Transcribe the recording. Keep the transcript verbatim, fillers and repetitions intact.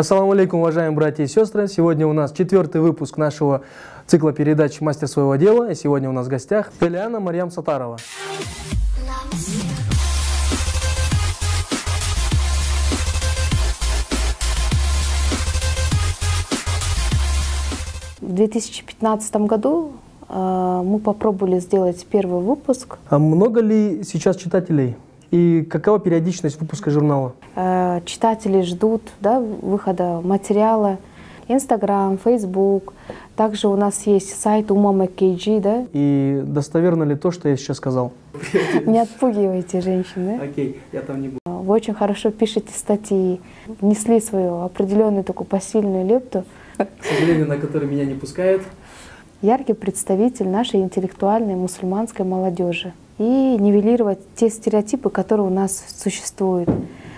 Ассаламу алейкум, уважаемые братья и сестры. Сегодня у нас четвертый выпуск нашего цикла передач «Мастер своего дела». И сегодня у нас в гостях Пелиана Марьям Сатарова. В две тысячи пятнадцатом году э, мы попробовали сделать первый выпуск. А много ли сейчас читателей? И какова периодичность выпуска журнала? Э, читатели ждут, да, выхода материала. Инстаграм, Фейсбук. Также у нас есть сайт Умама кей джи, да. И достоверно ли то, что я сейчас сказал? Не отпугивайте женщин, да? Окей, я там не буду. Вы очень хорошо пишете статьи, внесли свою определенную такую посильную лепту. К сожалению, на который меня не пускают. Яркий представитель нашей интеллектуальной мусульманской молодежи. И нивелировать те стереотипы, которые у нас существуют.